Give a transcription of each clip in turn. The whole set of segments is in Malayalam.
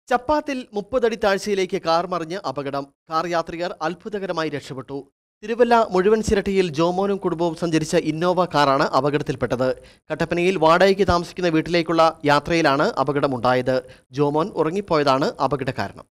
ചപ്പാത്തിൽ 30 അടി താഴ്ചയിലേക്ക് കാർ മറിഞ്ഞ് അപകടം. കാർ യാത്രികർ അത്ഭുതകരമായി രക്ഷപ്പെട്ടു. തിരുവല്ല മുഴുവൻ ചിരട്ടിയിൽ ജോമോനും കുടുംബവും സഞ്ചരിച്ച ഇന്നോവ കാറാണ് അപകടത്തിൽപ്പെട്ടത്. കട്ടപ്പനയിൽ വാടകയ്ക്ക് താമസിക്കുന്ന വീട്ടിലേക്കുള്ള യാത്രയിലാണ് അപകടമുണ്ടായത്. ജോമോൻ ഉറങ്ങിപ്പോയതാണ് അപകട കാരണം.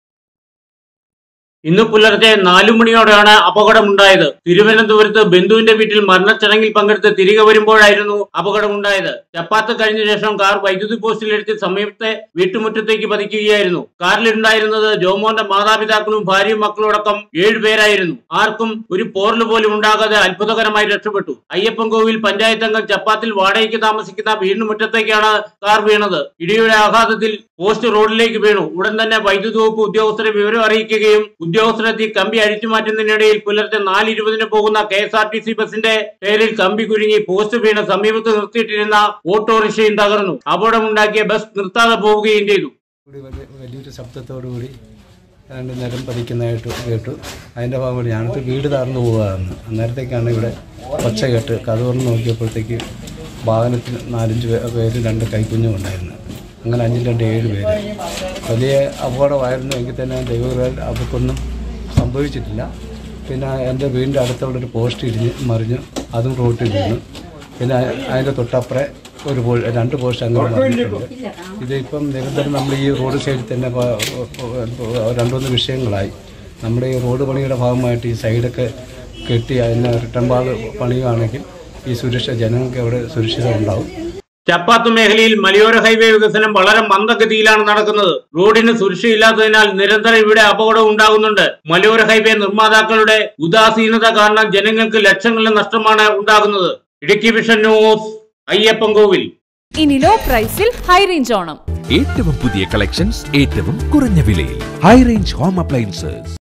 ഇന്ന് പുലർച്ചെ 4 മണിയോടെയാണ് അപകടമുണ്ടായത്. തിരുവനന്തപുരത്ത് ബന്ധുവിന്റെ വീട്ടിൽ മരണച്ചടങ്ങിൽ പങ്കെടുത്ത് തിരികെ വരുമ്പോഴായിരുന്നു അപകടമുണ്ടായത്. ചപ്പാത്ത് കഴിഞ്ഞ ശേഷം കാർ വൈദ്യുതി പോസ്റ്റിലെടുത്ത് സമീപത്തെ വീട്ടുമുറ്റത്തേക്ക് പതിക്കുകയായിരുന്നു. കാറിലുണ്ടായിരുന്നത് ജോമോന്റെ മാതാപിതാക്കളും ഭാര്യയും മക്കളോടക്കം 7 പേരായിരുന്നു. ആർക്കും ഒരു പോറല് പോലും ഉണ്ടാകാതെ അത്ഭുതകരമായി രക്ഷപ്പെട്ടു. അയ്യപ്പൻകോവിൽ പഞ്ചായത്ത് അംഗം ചപ്പാത്തിൽ വാടകയ്ക്ക് താമസിക്കുന്ന വീട്ടുമുറ്റത്തേക്കാണ് കാർ വീണത്. ഇടിയുടെ ആഘാതത്തിൽ പോസ്റ്റ് റോഡിലേക്ക് വീണു. ഉടൻ തന്നെ വൈദ്യുതി വകുപ്പ് ഉദ്യോഗസ്ഥരെ വിവരം അറിയിക്കുകയും ഉദ്യോഗസ്ഥരെത്തി കമ്പി അഴിച്ചുമാറ്റുന്നതിനിടയിൽ പുലർച്ചെ 4:20 പോകുന്ന KSRTC ബസിന്റെ ടയറിൽ കമ്പി കുരുങ്ങി പോസ്റ്റ് വീണ് സമീപത്ത് നിർത്തിയിട്ടിരുന്ന ഓട്ടോറിക്ഷയും തകർന്നു. അപകടമുണ്ടാക്കിയ ബസ് നിർത്താതെ പോവുകയും ചെയ്തു. വലിയൊരു ശബ്ദത്തോടുകൂടി നിലം പതിക്കുന്നതായിട്ട് കേട്ടു. അതിൻ്റെ ഭാഗമായി ഞാനത് വീട് തകർന്നു പോകാമെന്ന് അന്നേരത്തേക്കാണ് ഇവിടെ ഒച്ച കേട്ട് കഥ തുറന്ന് നോക്കിയപ്പോഴത്തേക്ക് വാഹനത്തിൽ 4-5 പേര് 2 കൈക്കുഞ്ഞും ഉണ്ടായിരുന്നു. അങ്ങനെ 5-2 7 പേര്. വലിയ അപകടമായിരുന്നു. എങ്കിൽ തന്നെ ദൈവകൃപയാൽ അവർക്കൊന്നും സംഭവിച്ചിട്ടില്ല. പിന്നെ എൻ്റെ വീടിൻ്റെ അടുത്തുള്ളൊരു പോസ്റ്റ് മറിഞ്ഞു, അതും റോട്ടിൽ വീണു. പിന്നെ അതിൻ്റെ തൊട്ടപ്പുറേ 2 പോസ്റ്റ് അങ്ങനെ മറിഞ്ഞിട്ടുണ്ട്. ഇതിപ്പം നിരന്തരം നമ്മൾ ഈ റോഡ് സൈഡിൽ തന്നെ 2-3 വിഷയങ്ങളായി. നമ്മുടെ ഈ റോഡ് പണിയുടെ ഭാഗമായിട്ട് ഈ സൈഡൊക്കെ കെട്ടി അതിന് റിട്ടേൺ ബാഗ് പണിയുകയാണെങ്കിൽ ഈ സുരക്ഷ ജനങ്ങൾക്ക് അവിടെ സുരക്ഷിത ഉണ്ടാവും. ചപ്പാത്ത് മേഖലയിൽ മലയോര ഹൈവേ വികസനം വളരെ മന്ദഗതിയിലാണ് നടക്കുന്നത്. റോഡിന് സുരക്ഷയില്ലാത്തതിനാൽ നിരന്തരം ഇവിടെ അപകടം ഉണ്ടാകുന്നുണ്ട്. മലയോര ഹൈവേ നിർമ്മാതാക്കളുടെ ഉദാസീനത കാരണം ജനങ്ങൾക്ക് ലക്ഷങ്ങളുടെ നഷ്ടമാണ് ഉണ്ടാകുന്നത്. Idukki vision news, Ayyappankovil. ഇനി ലോ പ്രൈസിൽ ഹൈ റേഞ്ച് ഓണം. ഏറ്റവും പുതിയ കളക്ഷൻസ് ഏറ്റവും കുറഞ്ഞ വിലയിൽ. High range home appliances.